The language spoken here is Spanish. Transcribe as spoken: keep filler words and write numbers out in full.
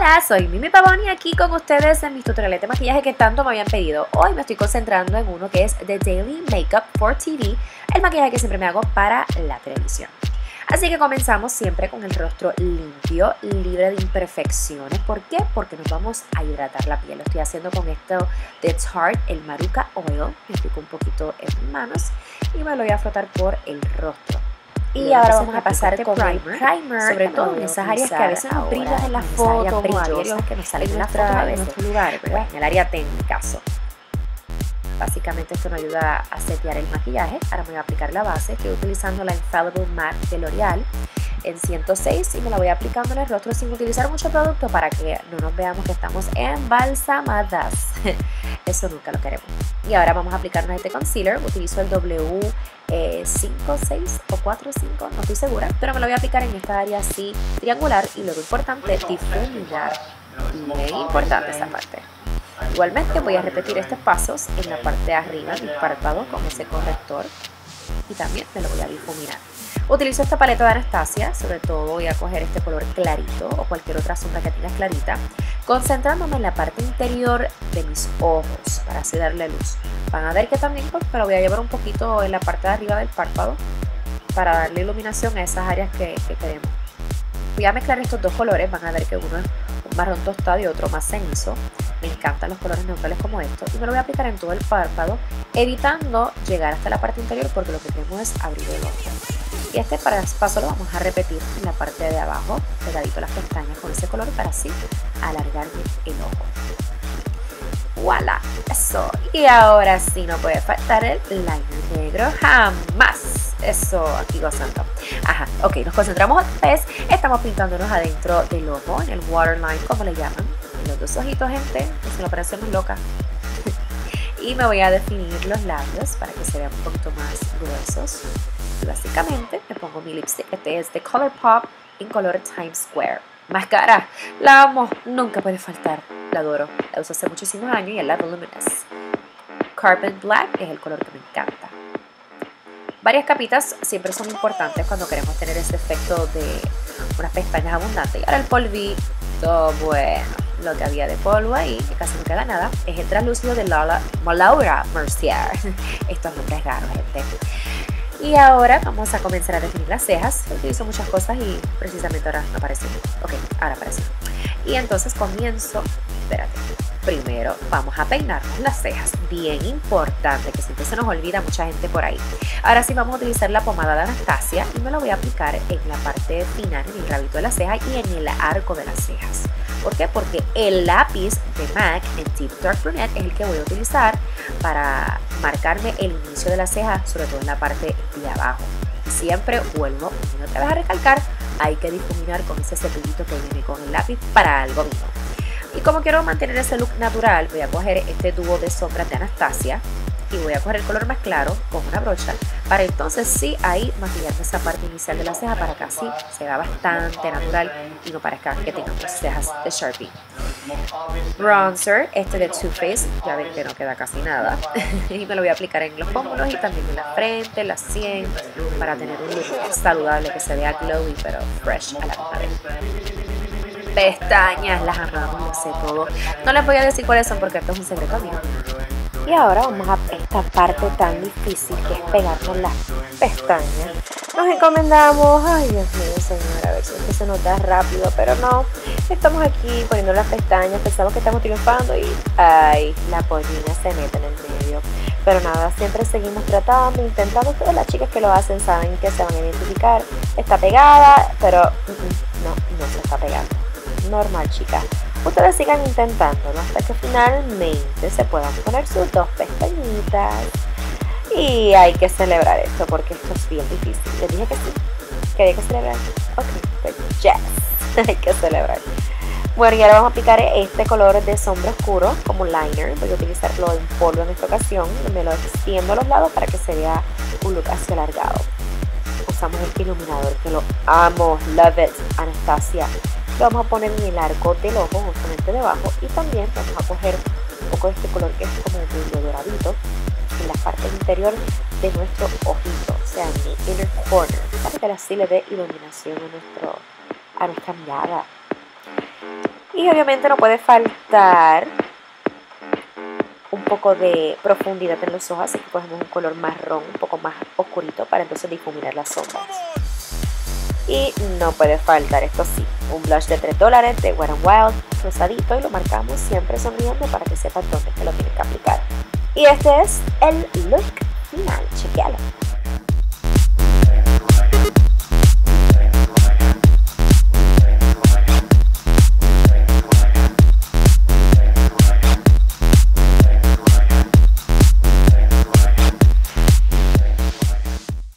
Hola, soy Mimi Pavón y aquí con ustedes en mis tutoriales de maquillaje que tanto me habían pedido. Hoy me estoy concentrando en uno que es The Daily Makeup for T V, el maquillaje que siempre me hago para la televisión. Así que comenzamos siempre con el rostro limpio, libre de imperfecciones. ¿Por qué? Porque nos vamos a hidratar la piel. Lo estoy haciendo con esto de Tarte, el Maruca Oil. Me aplico un poquito en mis manos y me lo voy a frotar por el rostro. Y Luego ahora se vamos a pasar con el primer, sobre todo en esas áreas que a veces nos brillan en la foto, brillosas que nos salen en la foto a veces, en lugares, ¿verdad? En el área T en mi caso. Básicamente esto nos ayuda a setear el maquillaje. Ahora me voy a aplicar la base. Estoy utilizando la Infallible Matte de L'Oreal en ciento seis y me la voy aplicando en el rostro sin utilizar mucho producto para que no nos veamos que estamos embalsamadas. Eso nunca lo queremos. Y ahora vamos a aplicarnos este concealer. Utilizo el W cinco seis o cuatro cinco, no estoy segura, pero me lo voy a aplicar en esta área así triangular y luego importante difuminar. Bien importante esa parte. Igualmente voy a repetir estos pasos en la parte de arriba del párpado con ese corrector y también me lo voy a difuminar. Utilizo esta paleta de Anastasia, sobre todo voy a coger este color clarito o cualquier otra sombra que tengas clarita, concentrándome en la parte interior de mis ojos para así darle luz. Van a ver que también pues, me lo voy a llevar un poquito en la parte de arriba del párpado para darle iluminación a esas áreas que, que queremos. Voy a mezclar estos dos colores, van a ver que uno es un marrón tostado y otro más cenizo. Me encantan los colores neutrales como estos y me lo voy a aplicar en todo el párpado, evitando llegar hasta la parte interior porque lo que queremos es abrir el ojo. Y este paso lo vamos a repetir en la parte de abajo, pegadito a las pestañas con ese color para así alargar el ojo. ¡Voilà! Eso. Y ahora sí no puede faltar el liner negro, jamás. Eso, aquí gozando. Ajá, ok, nos concentramos otra vez. Estamos pintándonos adentro del ojo, en el waterline, como le llaman. En los dos ojitos, gente. Es una operación muy loca. Y me voy a definir los labios para que se vean un poquito más gruesos. Y básicamente me pongo mi lipstick. Este es de ColourPop en color Times Square. Máscara, la amo, nunca puede faltar. La adoro, la uso hace muchísimos años y es la Voluminous. Carbon Black es el color que me encanta. Varias capitas siempre son importantes cuando queremos tener ese efecto de unas pestañas abundantes. Y ahora el polvito, bueno, lo que había de polvo ahí, que casi no queda nada, es el translúcido de Laura, Laura Mercier. Estos nombres raros, gente. Y ahora vamos a comenzar a definir las cejas. Utilizo muchas cosas y precisamente ahora no aparece. Ok, ahora aparece. Y entonces comienzo, espérate, primero vamos a peinarnos las cejas. Bien importante, que siempre se nos olvida mucha gente por ahí. Ahora sí vamos a utilizar la pomada de Anastasia y me la voy a aplicar en la parte final, en el rabito de la ceja y en el arco de las cejas. ¿Por qué? Porque el lápiz de MAC en Deep Dark Brunette es el que voy a utilizar para marcarme el inicio de la ceja, sobre todo en la parte de abajo. Siempre vuelvo y no te vas a recalcar, hay que difuminar con ese cepillito que viene con el lápiz para algo mismo. Y como quiero mantener ese look natural, voy a coger este dúo de sombras de Anastasia y voy a coger el color más claro con una brocha para entonces sí ahí maquillarme esa parte inicial de la ceja para que así se vea bastante natural y no parezca que tengamos cejas de Sharpie. Bronzer, este de Too Faced, ya ven que no queda casi nada y me lo voy a aplicar en los pómulos y también en la frente, en la sien para tener un look saludable que se vea glowy pero fresh a la misma vez. Pestañas, las amamos, lo sé todo. No les voy a decir cuáles son porque esto es un secreto mío. Y ahora vamos a esta parte tan difícil que es pegarnos las pestañas. Nos encomendamos, ay Dios mío señora, a ver si es que se nos da rápido, pero no. Estamos aquí poniendo las pestañas, pensamos que estamos triunfando y ay, la pollina se mete en el medio. Pero nada, siempre seguimos tratando, intentando. Todas las chicas que lo hacen saben que se van a identificar. Está pegada, pero no, no se está pegando. Normal, chicas. Ustedes sigan intentándolo hasta que finalmente se puedan poner sus dos pestañitas. Y hay que celebrar esto porque esto es bien difícil. Les dije que sí, que había que celebrar. Ok, pues yes, hay que celebrar. Bueno, y ahora vamos a aplicar este color de sombra oscuro como liner. Voy a utilizarlo en polvo en esta ocasión. Me lo extiendo a los lados para que se vea un look así alargado. Usamos este iluminador que lo amo, love it, Anastasia. Lo vamos a poner en el arco del ojo, justamente debajo, y también vamos a coger un poco de este color que es como un brillo doradito en la parte interior de nuestro ojito, o sea, en el inner corner, para que así le dé iluminación a, nuestro, a nuestra mirada. Y obviamente no puede faltar un poco de profundidad en los ojos, así que cogemos un color marrón, un poco más oscurito, para entonces difuminar las sombras. Y no puede faltar, esto sí, un blush de tres dólares de Wet n Wild, rosadito, y lo marcamos siempre sonriendo para que sepan dónde es que lo tienen que aplicar. Y este es el look final, chequealo.